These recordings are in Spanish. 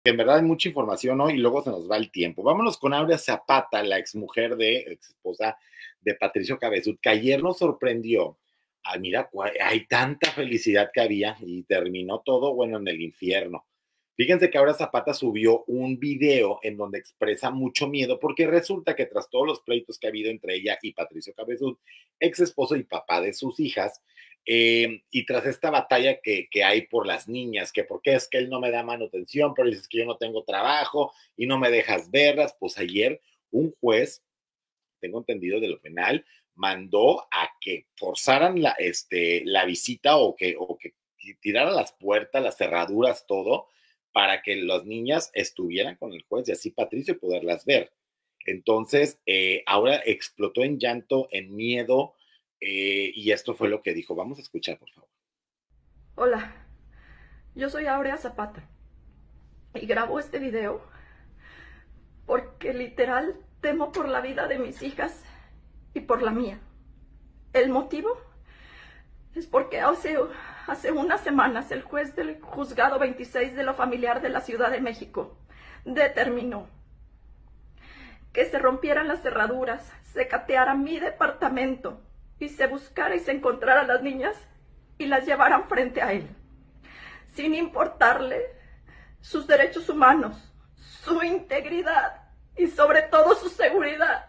En verdad hay mucha información, ¿no? Y luego se nos va el tiempo. Vámonos con Aurea Zapata, la exmujer ex esposa de Patricio Cabezud, que ayer nos sorprendió. Ay, mira, hay tanta felicidad que había y terminó todo, bueno, en el infierno. Fíjense que ahora Zapata subió un video en donde expresa mucho miedo porque resulta que tras todos los pleitos que ha habido entre ella y Patricio Cabezud, ex esposo y papá de sus hijas, y tras esta batalla que hay por las niñas, que por qué es que él no me da manutención, pero dices que yo no tengo trabajo y no me dejas verlas, pues ayer un juez, tengo entendido de lo penal, mandó a que forzaran la visita o que tiraran las puertas, las cerraduras, todo, para que las niñas estuvieran con el juez y así Patricio poderlas ver. Entonces, ahora explotó en llanto, en miedo, y esto fue lo que dijo. Vamos a escuchar, por favor. Hola, yo soy Aurea Zapata y grabo este video porque literal temo por la vida de mis hijas y por la mía. El motivo es porque hace unas semanas el juez del juzgado 26 de lo familiar de la Ciudad de México determinó que se rompieran las cerraduras, se cateara mi departamento y se buscara y se encontrara a las niñas y las llevaran frente a él, sin importarle sus derechos humanos, su integridad y sobre todo su seguridad.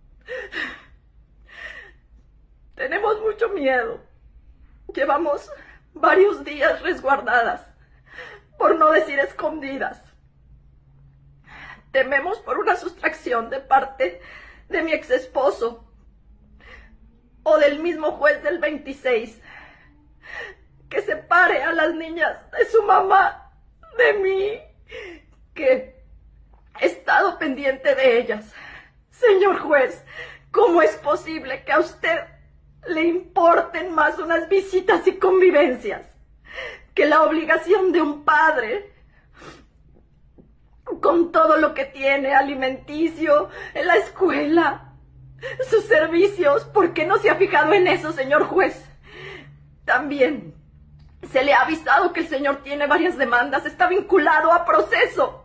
Tenemos mucho miedo. Llevamos varios días resguardadas, por no decir escondidas. Tememos por una sustracción de parte de mi ex esposo o del mismo juez del 26, que separe a las niñas de su mamá, de mí, que he estado pendiente de ellas. Señor juez, ¿cómo es posible que a usted le importen más unas visitas y convivencias que la obligación de un padre con todo lo que tiene, alimenticio, en la escuela, sus servicios? ¿Por qué no se ha fijado en eso, señor juez? También se le ha avisado que el señor tiene varias demandas, está vinculado a proceso.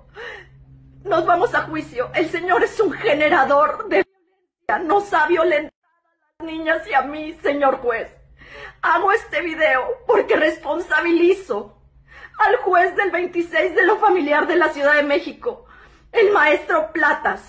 Nos vamos a juicio. El señor es un generador de violencia, nos ha violentado a las niñas y a mí, señor juez. Hago este video porque responsabilizo al juez del 26 de lo familiar de la Ciudad de México, el maestro Platas,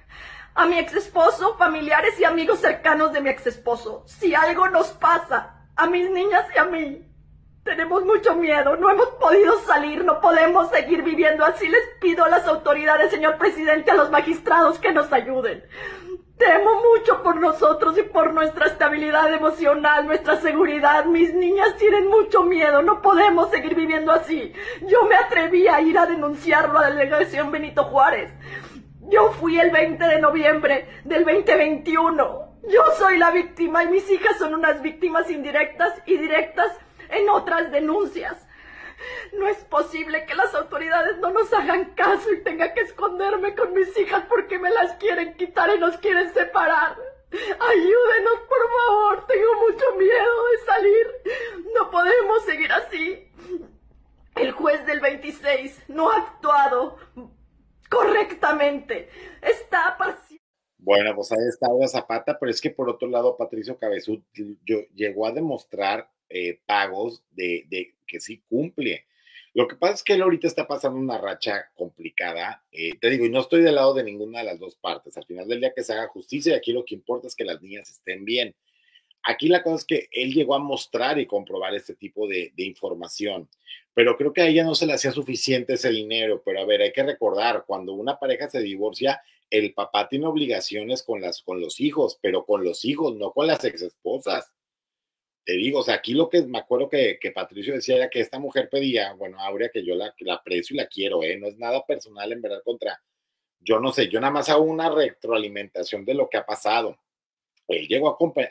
a mi ex esposo, familiares y amigos cercanos de mi ex esposo. Si algo nos pasa a mis niñas y a mí, tenemos mucho miedo, no hemos podido salir, no podemos seguir viviendo así. Les pido a las autoridades, señor presidente, a los magistrados que nos ayuden. Temo mucho por nosotros y por nuestra estabilidad emocional, nuestra seguridad. Mis niñas tienen mucho miedo, no podemos seguir viviendo así. Yo me atreví a ir a denunciarlo a la delegación Benito Juárez. Yo fui el 20 de noviembre del 2021. Yo soy la víctima y mis hijas son unas víctimas indirectas y directas en otras denuncias. No es posible que las autoridades no nos hagan caso y tenga que esconderme con mis hijas porque me las quieren quitar y nos quieren separar. Ayúdenos, por favor, tengo mucho miedo de salir. No podemos seguir así. El juez del 26 no ha actuado correctamente. Está parcial. Bueno, pues ahí está Aurea Zapata, pero es que por otro lado, Patricio Cabezud llegó a demostrar pagos de que sí cumple. Lo que pasa es que él ahorita está pasando una racha complicada. Te digo, y no estoy del lado de ninguna de las dos partes. Al final del día que se haga justicia y aquí lo que importa es que las niñas estén bien. Aquí la cosa es que él llegó a mostrar y comprobar este tipo de información, pero creo que a ella no se le hacía suficiente ese dinero. Pero a ver, hay que recordar, cuando una pareja se divorcia, el papá tiene obligaciones con los hijos, pero con los hijos, no con las exesposas. Te digo, o sea, aquí lo que me acuerdo que Patricio decía era que esta mujer pedía, bueno, Aurea, que yo la aprecio y la quiero, no es nada personal en verdad contra, yo no sé, yo nada más hago una retroalimentación de lo que ha pasado. Él llegó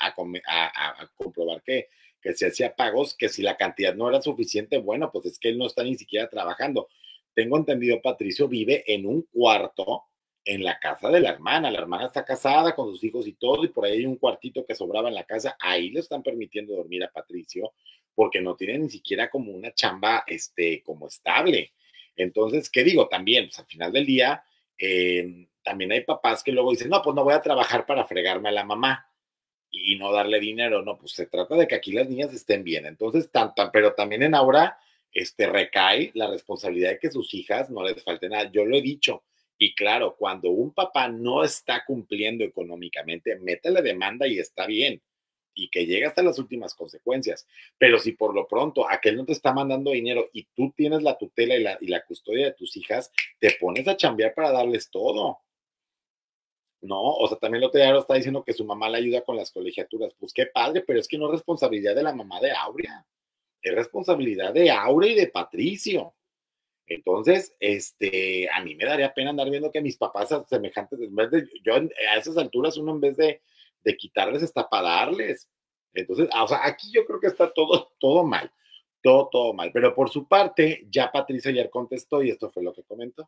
a comprobar que se hacía pagos, que si la cantidad no era suficiente, bueno, pues es que él no está ni siquiera trabajando. Tengo entendido, Patricio vive en un cuarto en la casa de la hermana está casada con sus hijos y todo, y por ahí hay un cuartito que sobraba en la casa, ahí le están permitiendo dormir a Patricio, porque no tiene ni siquiera como una chamba, como estable. Entonces, ¿qué digo? También, pues al final del día, también hay papás que luego dicen, no, pues no voy a trabajar para fregarme a la mamá y no darle dinero, no, pues se trata de que aquí las niñas estén bien. Entonces, pero también en Aura recae la responsabilidad de que sus hijas no les falte nada. Yo lo he dicho. Y claro, cuando un papá no está cumpliendo económicamente, métele demanda y está bien. Y que llegue hasta las últimas consecuencias. Pero si por lo pronto aquel no te está mandando dinero y tú tienes la tutela y la custodia de tus hijas, te pones a chambear para darles todo. No, o sea, también el otro día lo está diciendo que su mamá le ayuda con las colegiaturas. Pues qué padre, pero es que no es responsabilidad de la mamá de Aurea. Es responsabilidad de Aurea y de Patricio. Entonces, a mí me daría pena andar viendo que mis papás semejantes, en vez de, yo a esas alturas uno en vez de quitarles está para darles. Entonces, o sea, aquí yo creo que está todo mal, todo mal. Pero por su parte, ya Patricio ayer contestó y esto fue lo que comentó.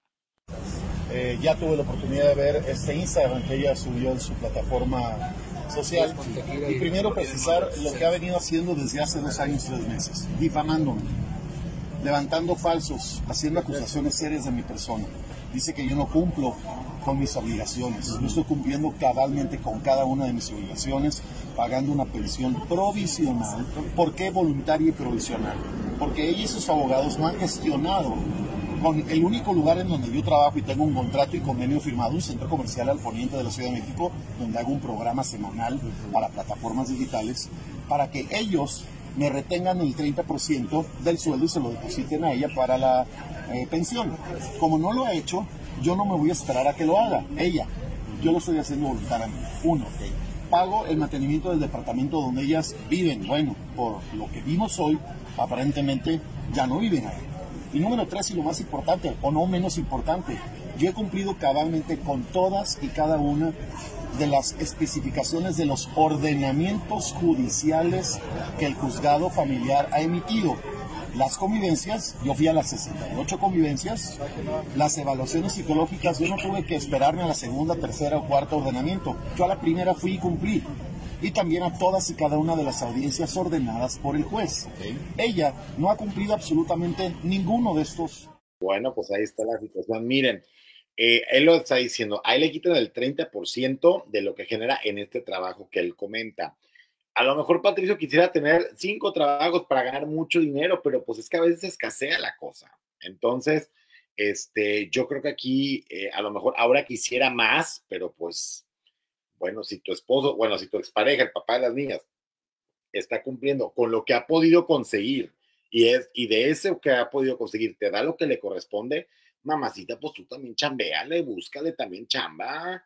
Ya tuve la oportunidad de ver este Instagram que ella subió en su plataforma social. Y primero precisar lo que ha venido haciendo desde hace 2 años, 3 meses, difamándome, levantando falsos, haciendo acusaciones serias de mi persona. Dice que yo no cumplo con mis obligaciones. Yo estoy cumpliendo cabalmente con cada una de mis obligaciones, pagando una pensión provisional. ¿Por qué voluntaria y provisional? Porque ella y sus abogados no han gestionado con el único lugar en donde yo trabajo y tengo un contrato y convenio firmado, un centro comercial al poniente de la Ciudad de México, donde hago un programa semanal para plataformas digitales, para que ellos me retengan el 30% del sueldo y se lo depositen a ella para la pensión. Como no lo ha hecho, yo no me voy a esperar a que lo haga ella. Yo lo estoy haciendo voluntariamente. 1, pago el mantenimiento del departamento donde ellas viven. Bueno, por lo que vimos hoy, aparentemente ya no viven ahí. Y número 3, y lo más importante, o no menos importante, yo he cumplido cabalmente con todas y cada una de las especificaciones de los ordenamientos judiciales que el juzgado familiar ha emitido. Las convivencias, yo fui a las 68 convivencias, las evaluaciones psicológicas, yo no tuve que esperarme a la segunda, tercera o cuarta ordenamiento. Yo a la primera fui y cumplí. Y también a todas y cada una de las audiencias ordenadas por el juez. Ella no ha cumplido absolutamente ninguno de estos. Bueno, pues ahí está la situación. Miren, él lo está diciendo, ahí le quitan el 30% de lo que genera en este trabajo que él comenta. A lo mejor Patricio quisiera tener 5 trabajos para ganar mucho dinero, pero pues es que a veces escasea la cosa. Entonces, yo creo que aquí a lo mejor ahora quisiera más, pero pues bueno, si tu esposo, bueno, si tu expareja, el papá de las niñas, está cumpliendo con lo que ha podido conseguir y de ese que ha podido conseguir te da lo que le corresponde, mamacita, pues tú también chambeale, búscale también chamba.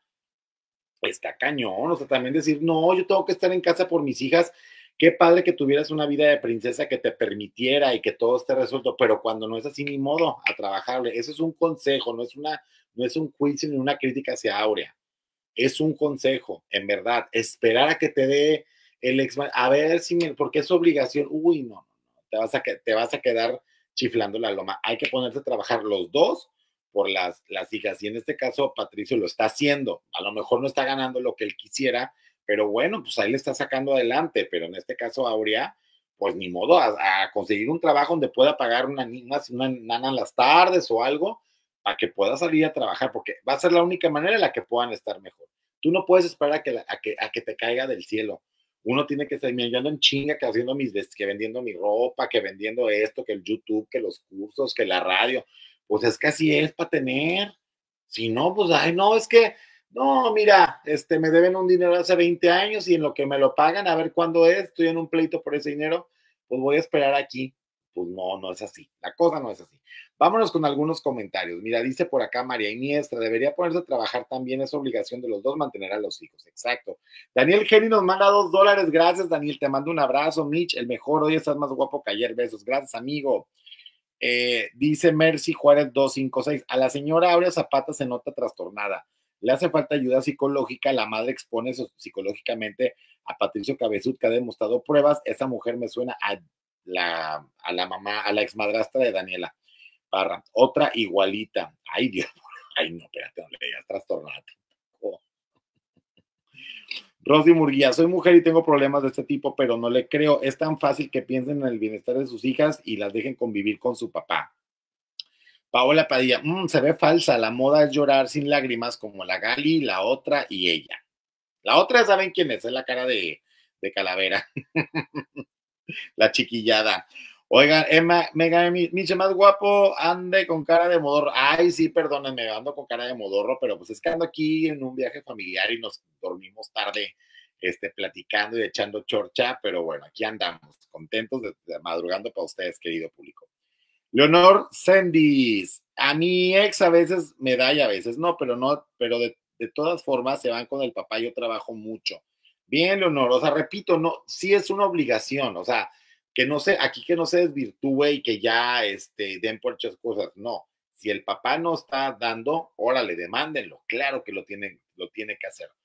Está cañón, o sea, también decir, no, yo tengo que estar en casa por mis hijas. Qué padre que tuvieras una vida de princesa que te permitiera y que todo esté resuelto, pero cuando no es así, ni modo, a trabajarle. Eso es un consejo, no es un juicio ni una crítica hacia Aurea. Es un consejo, en verdad, esperar a que te dé el ex, a ver si, porque es obligación, uy, no, te vas a quedar chiflando la loma. Hay que ponerse a trabajar los dos por las hijas, y en este caso Patricio lo está haciendo, a lo mejor no está ganando lo que él quisiera, pero bueno, pues ahí le está sacando adelante, pero en este caso Aurea, pues ni modo, a conseguir un trabajo donde pueda pagar una nana en las tardes o algo, para que pueda salir a trabajar, porque va a ser la única manera en la que puedan estar mejor. Tú no puedes esperar a que te caiga del cielo. Uno tiene que estar, yo ando en chinga, que haciendo que vendiendo mi ropa, que vendiendo esto, que el YouTube, que los cursos, que la radio. Pues es que así es para tener. Si no, pues, ay, no, es que, no, mira, me deben un dinero hace 20 años y en lo que me lo pagan, a ver cuándo es, estoy en un pleito por ese dinero, pues voy a esperar aquí. Pues no, no es así. La cosa no es así. Vámonos con algunos comentarios. Mira, dice por acá María Iniestra, debería ponerse a trabajar también, es obligación de los dos mantener a los hijos. Exacto. Daniel Geni nos manda $2. Gracias, Daniel. Te mando un abrazo. Mitch, el mejor. Hoy estás más guapo que ayer. Besos. Gracias, amigo. Dice Mercy Juárez 256. A la señora Aurea Zapata se nota trastornada. Le hace falta ayuda psicológica. La madre expone psicológicamente a Patricio Cabezud, que ha demostrado pruebas. Esa mujer me suena a la mamá, a la exmadrastra de Daniela Parra. Otra igualita. Ay, Dios. Ay, no, espérate, no le digas trastornada. Oh. Rosy Murguía, soy mujer y tengo problemas de este tipo, pero no le creo. Es tan fácil que piensen en el bienestar de sus hijas y las dejen convivir con su papá. Paola Padilla, se ve falsa, la moda es llorar sin lágrimas como la Gali, la otra y ella. La otra, ¿saben quién es? Es la cara de calavera, la chiquillada. Oigan, Emma, Mega Miche más guapo, ande con cara de modorro. Ay, sí, perdónenme, ando con cara de modorro, pero pues es que ando aquí en un viaje familiar y nos dormimos tarde, platicando y echando chorcha, pero bueno, aquí andamos, contentos de madrugando para ustedes, querido público. Leonor Sendis, a mi ex a veces me da y a veces no, pero de todas formas se van con el papá, yo trabajo mucho. Bien, Leonor, o sea, repito, no, sí es una obligación, o sea, que no se, aquí que no se desvirtúe y que ya den por muchas cosas, no. Si el papá no está dando, órale, demándenlo, claro que lo tiene que hacer.